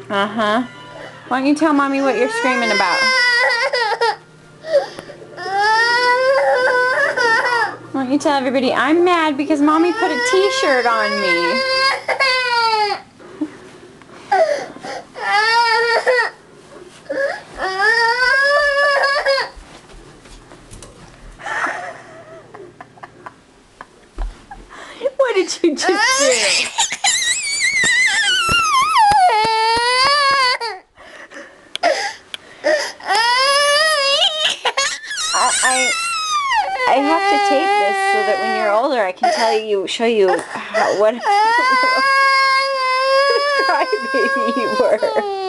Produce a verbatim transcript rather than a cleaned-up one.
Uh-huh. Why don't you tell Mommy what you're screaming about? Why don't you tell everybody, I'm mad because Mommy put a t-shirt on me. What did you just do? I, I have to tape this so that when you're older I can tell you, show you how, what, what a crybaby you were.